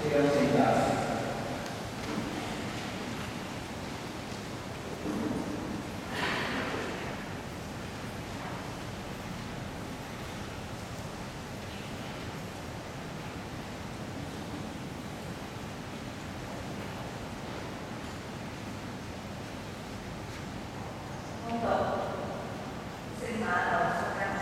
这个谁的？ 恭讀聖馬竇福音。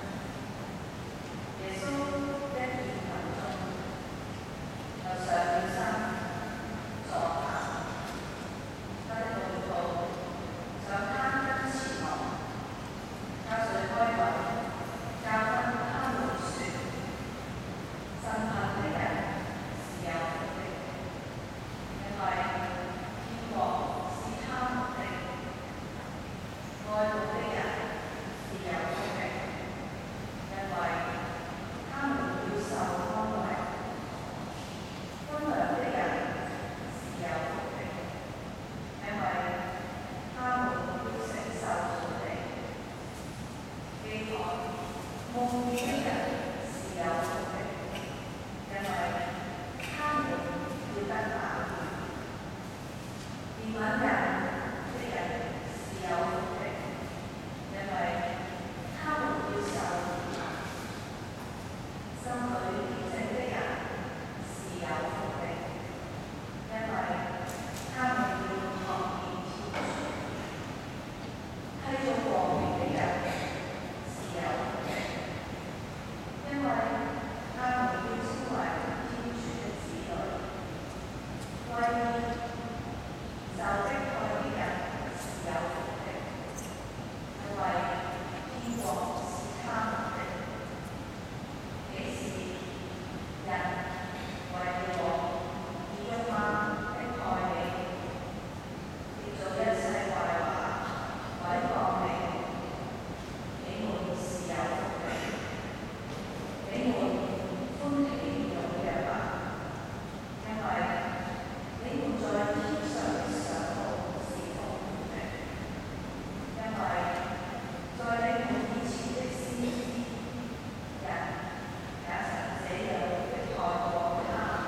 耶穌一見群眾，就上了山坐下，他的門徒上他跟前來，他遂開口教訓他們說：信行的人是有福的，因為天國是他們的。愛慕的人是有福的，因為他們要受安慰；寬良的人是有福的，因為他們要承受土地；飢渴慕義的人是有福的，因為他們要得飽飫；憐憫人的人是有福的，因為他們要受憐憫；心裏潔淨的人是有福的，因為他們要看見天主；締造和平的人是有福的，因為他們要稱為天主的子女；為義受迫害的人是有福的，因為天國是他們的。幾時人為了我以辱罵迫害你，捏造一切壞話毀謗你，你們是有福的。你們歡喜踴躍吧，因為你們在天上的賞報是豐富的。因為在你們以前的先知，人也曾這樣迫害過他們。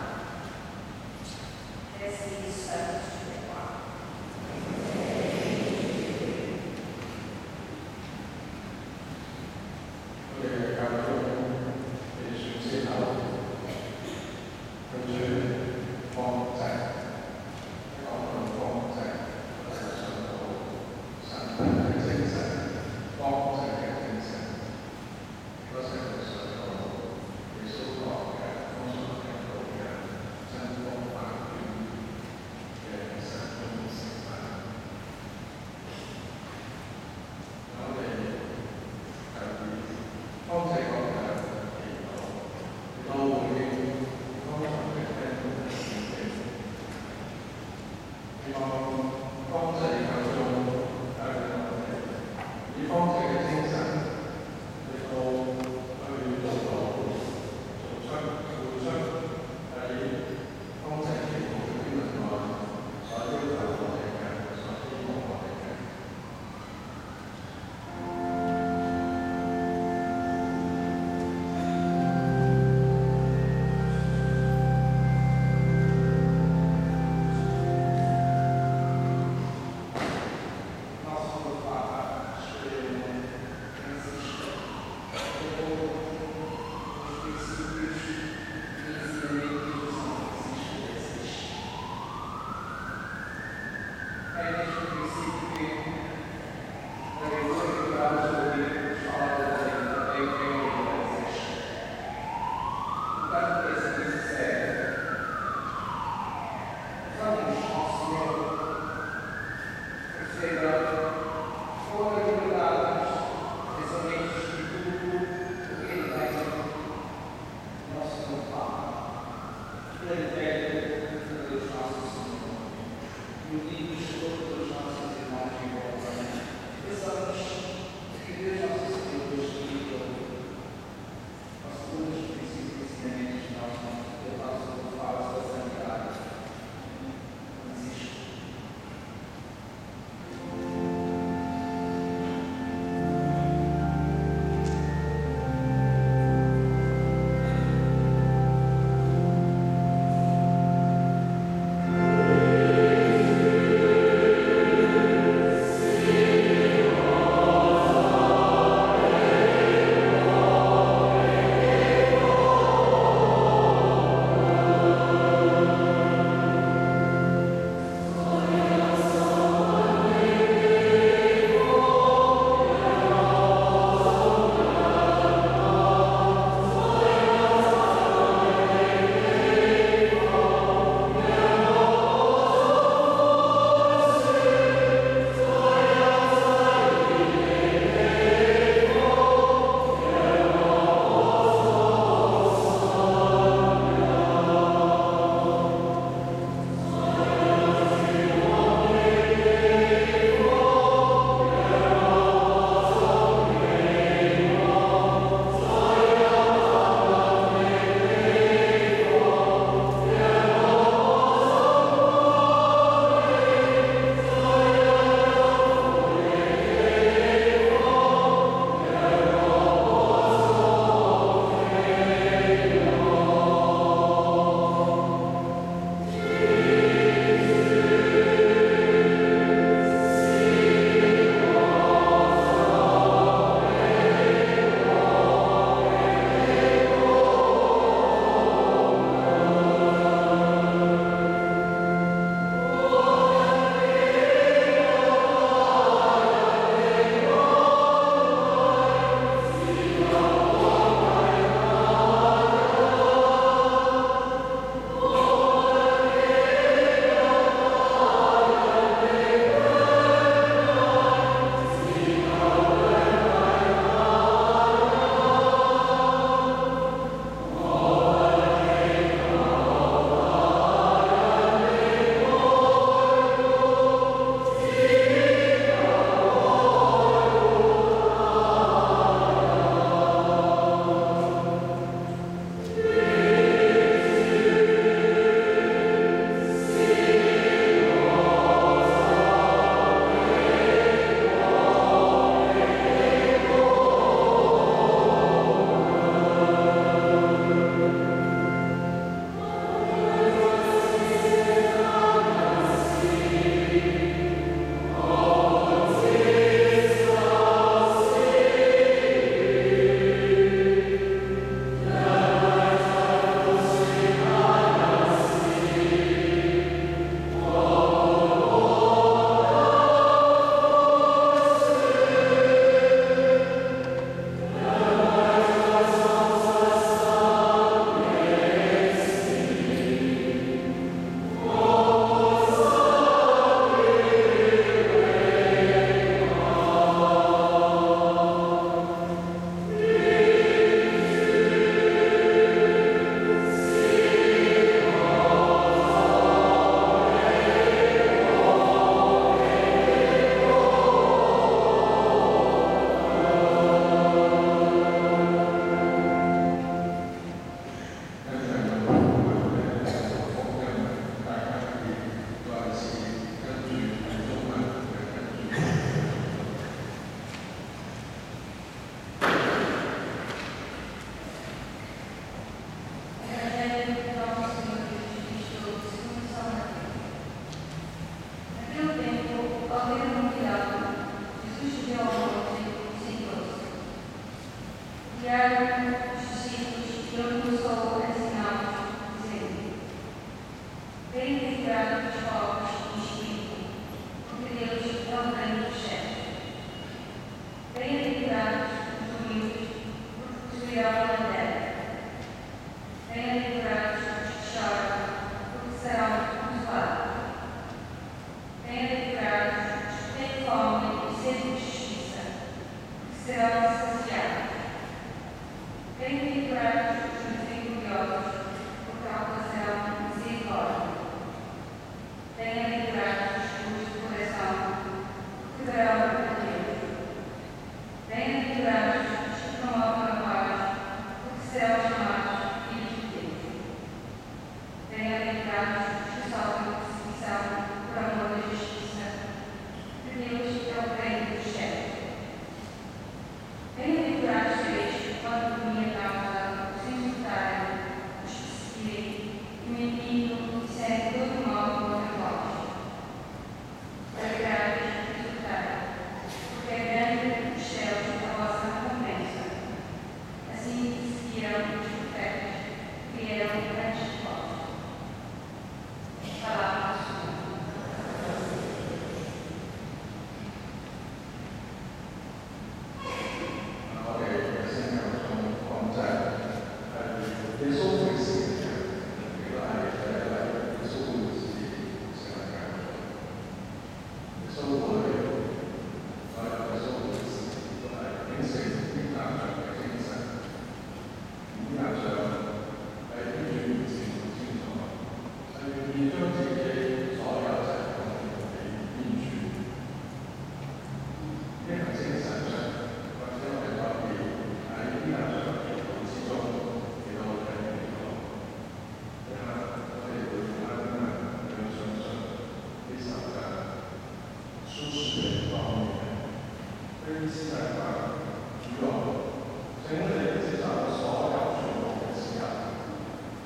這是上主的話。 我哋教會嘅選先後，跟住方濟，講到方濟，我哋想到神嘅精神，方濟嘅精神，嗰時候想到耶穌講嘅方所聽到嘅真光反轉嘅神中成分。我哋方濟講嘅祈禱，亦都回應剛才嘅聽到嘅事情。希望方濟教眾以方濟嘅精神嚟到去做到做出喺方濟祈禱嘅經文內所要求我哋嘅，所希望我哋嘅。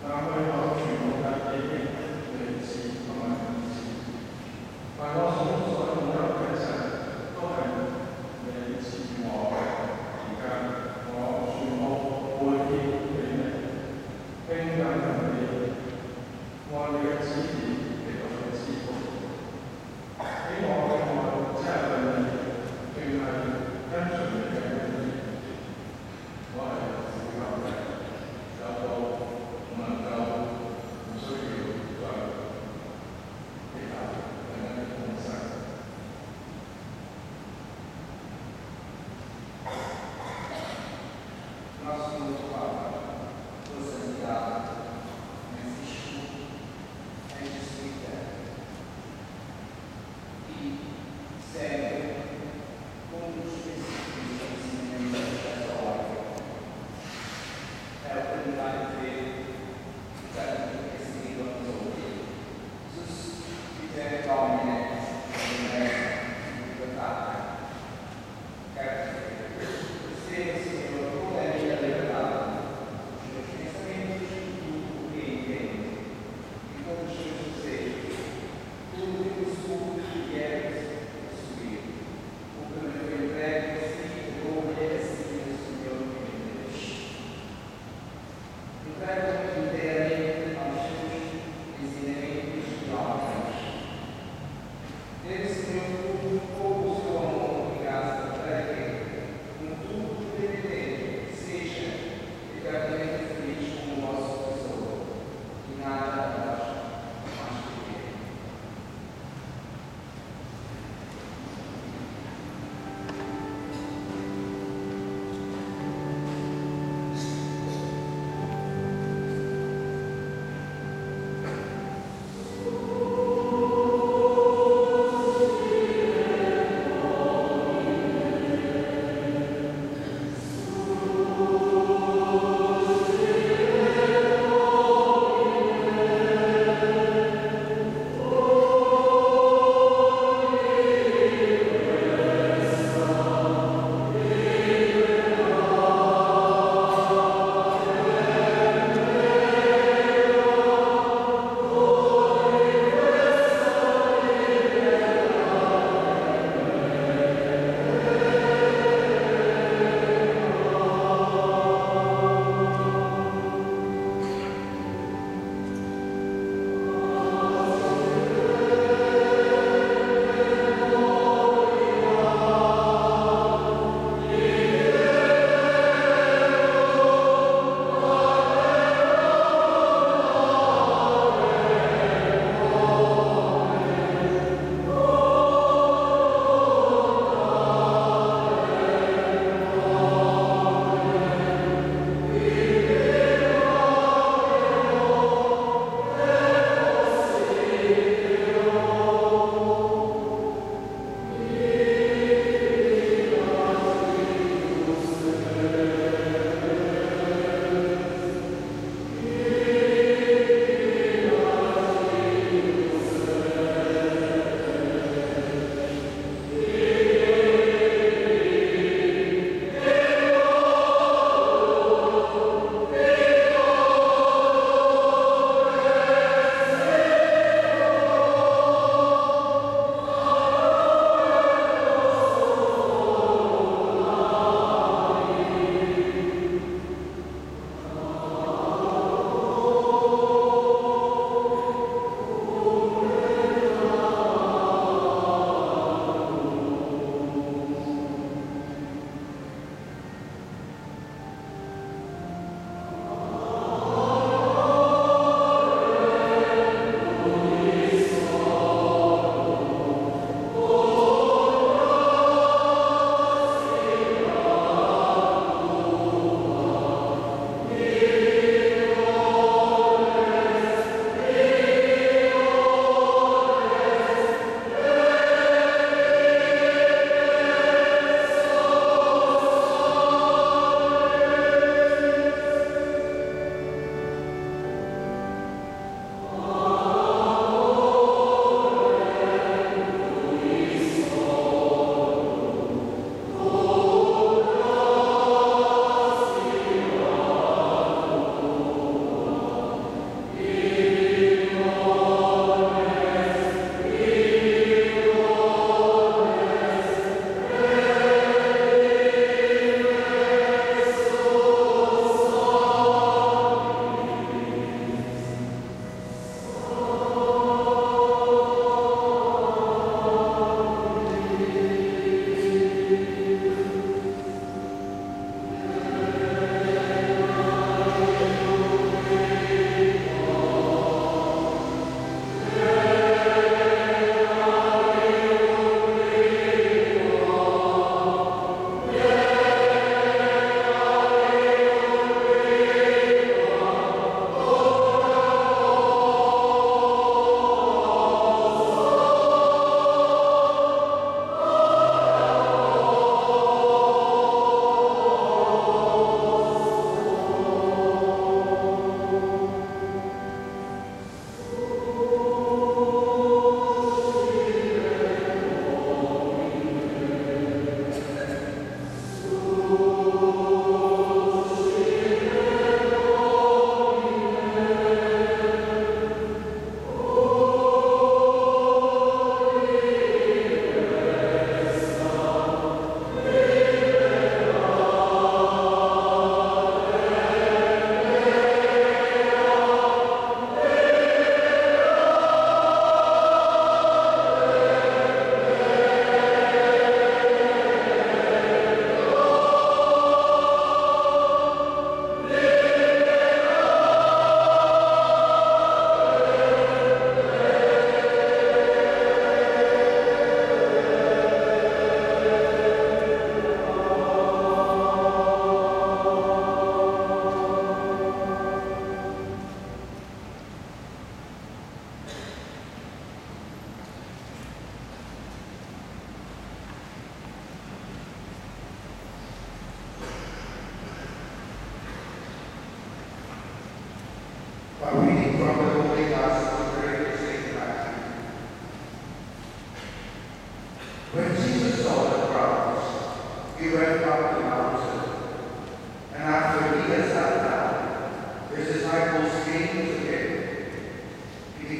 但會有傳統嘅記憶歷史同埋意思。但我所擁有嘅一切都係你賜我嘅，而家我全部會獻俾你，並等候你按你嘅旨意嚟到去支付。俾我嘅愛只係為你，定係跟隨你嘅旨意？我係苦求嘅，有到唔能夠。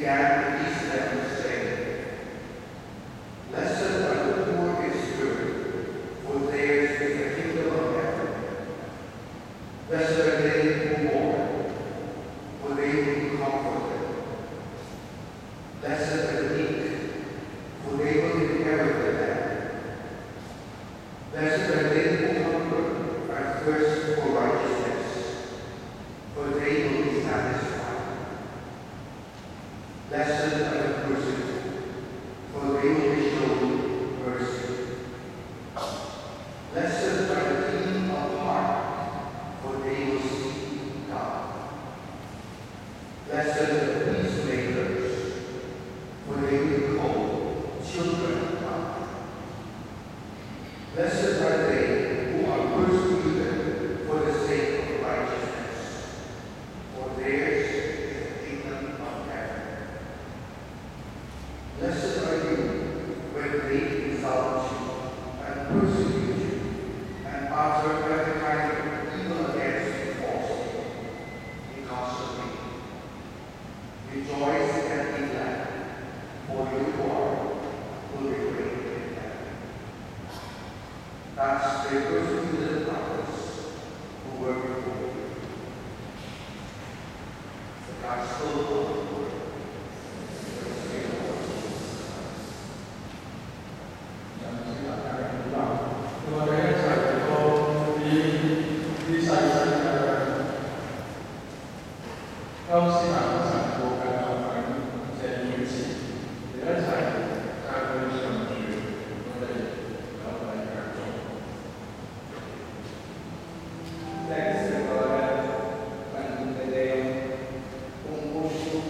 began to teach them, saying, "Blessed are the poor in spirit, for theirs is the kingdom of heaven. Blessed are they who mourn, for they will be comforted. Blessed are the meek, for they will inherit the land. Blessed are they who hunger and thirst for righteousness, for they will be satisfied. Blessed are the merciful, for they will be shown mercy. Blessed are the clean of heart, for they will see God. Blessed are the peacemakers, for they will be called children of God. Blessed are they who are persecuted for the sake of righteousness, for theirs is the kingdom of heaven. Blessed are you when they insult you and persecute you, and utter every kind of evil against you falsely, because of me. Rejoice and be glad, for your reward will be great in heaven. Thus they persecuted the prophets who were before you." The Gospel of the Lord. Thanks, Lord, and today,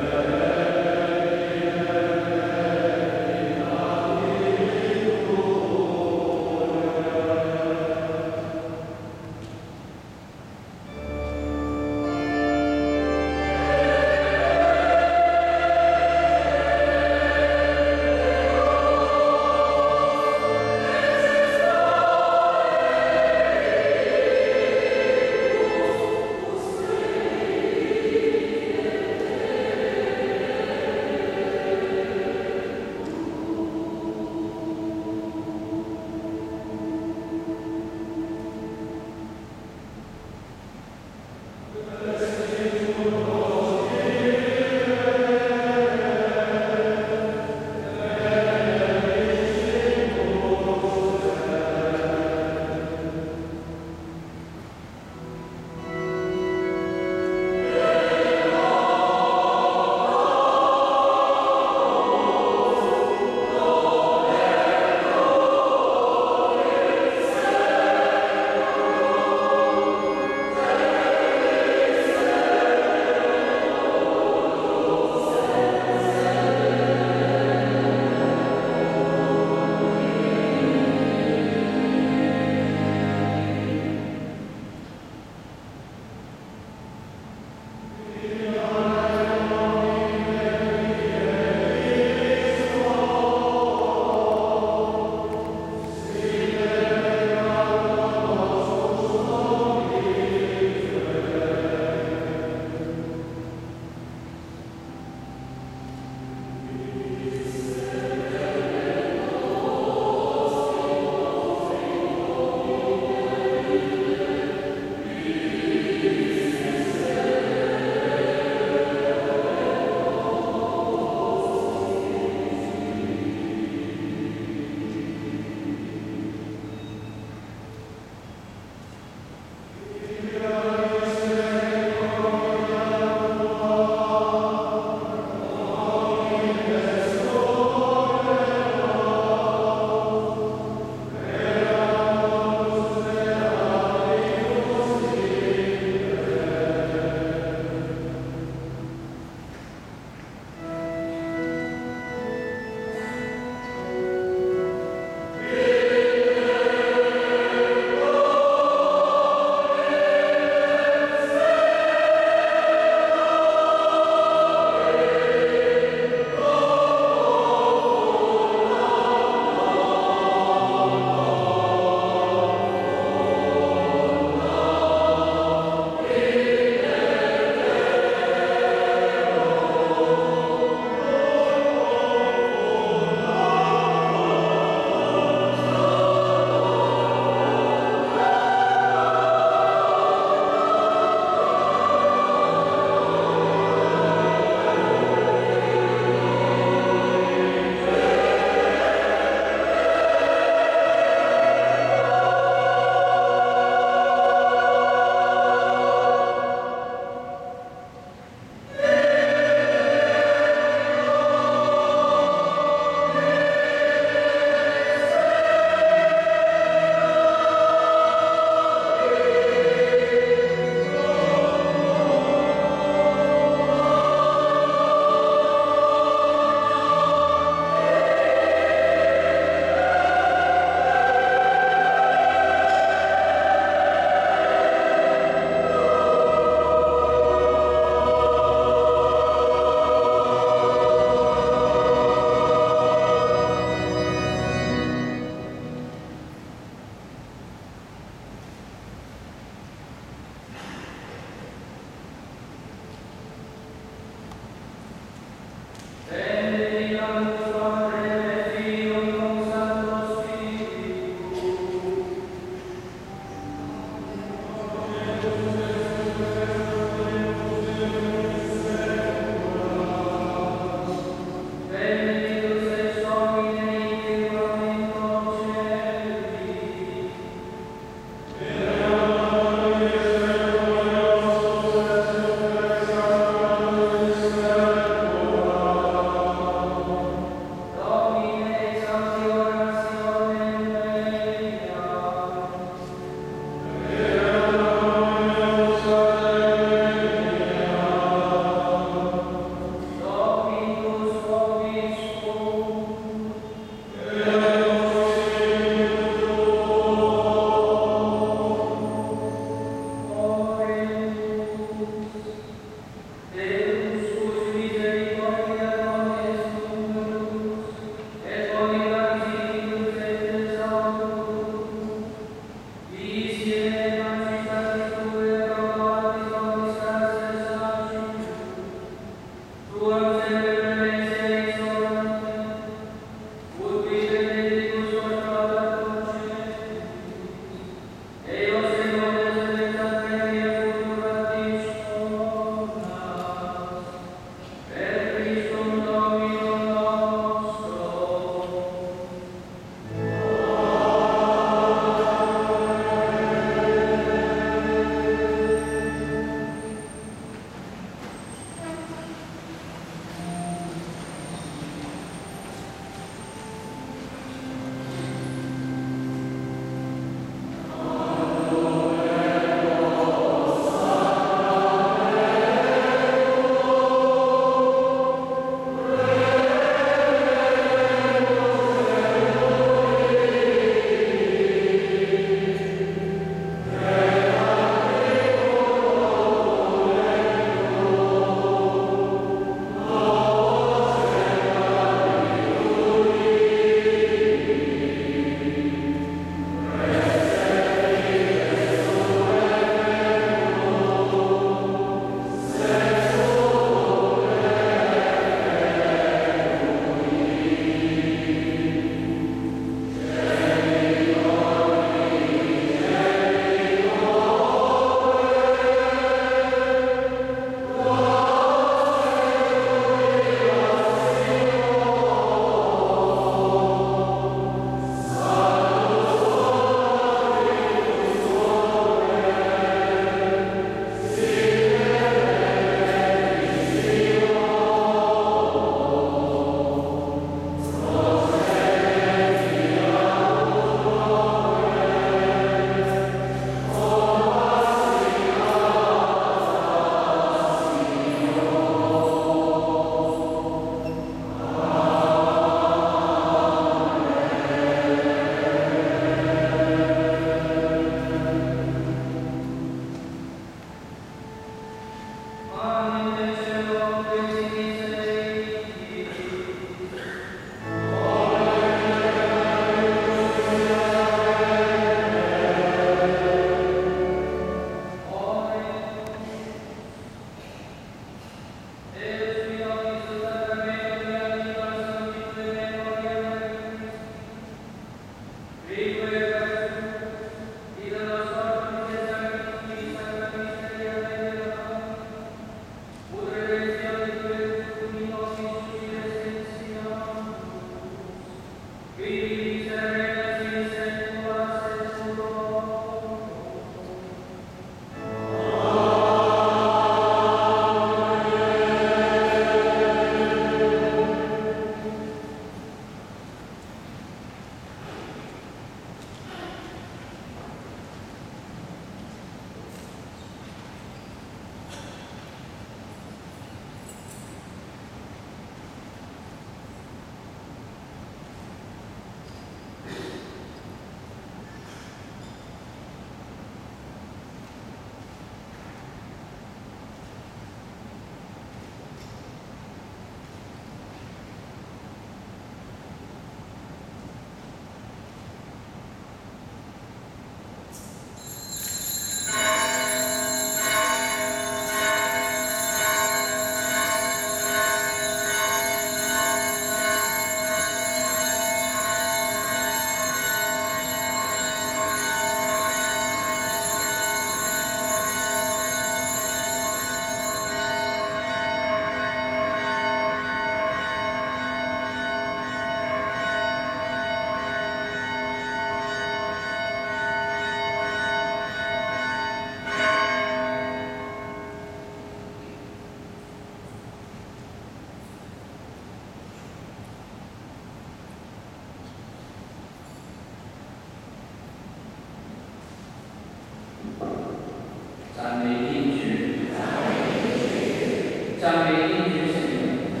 赞美天主聖名，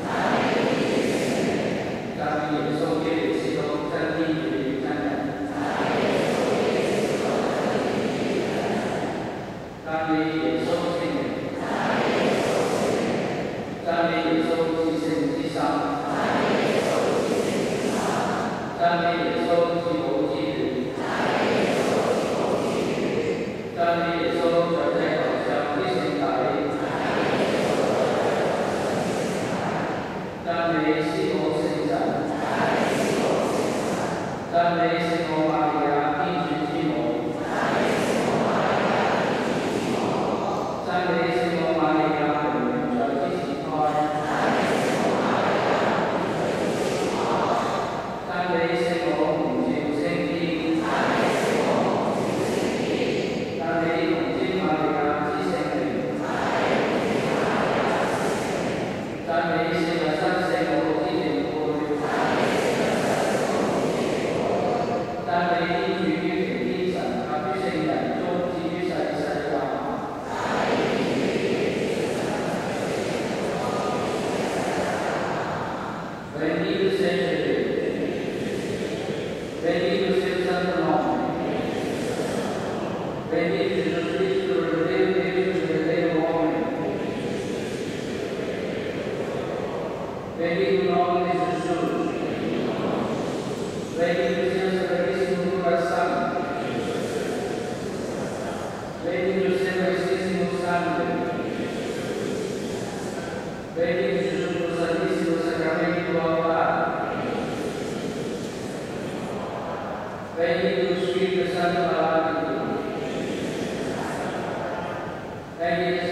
讚美耶穌基督是獨真天主與真人，讚美耶穌聖名，讚美耶穌至聖之心，讚美耶穌至寶之血，讚美耶穌在地球上之聖體。讚美師母聖神，讚美聖母瑪利亞天主之母，讚美聖母瑪利亞榮榮在之前開，讚美聖母蒙召升天，讚美童貞瑪利亞之聖靈，讚美聖日新聖母之聖配，讚美天主於其天神及於聖人中至於世世也。Bendito seja Deus, bendito seu santo nome, bendito Jesus Cristo, verdadeiro Deus e verdadeiro homem, bendito o nome de Jesus, bendito seu Santíssimo Coração, bendito o seu Santíssimo Sangue, bendito Jesus no Santíssimo Sacramento do altar, bendito o Espírito Santo Paráclito, bendito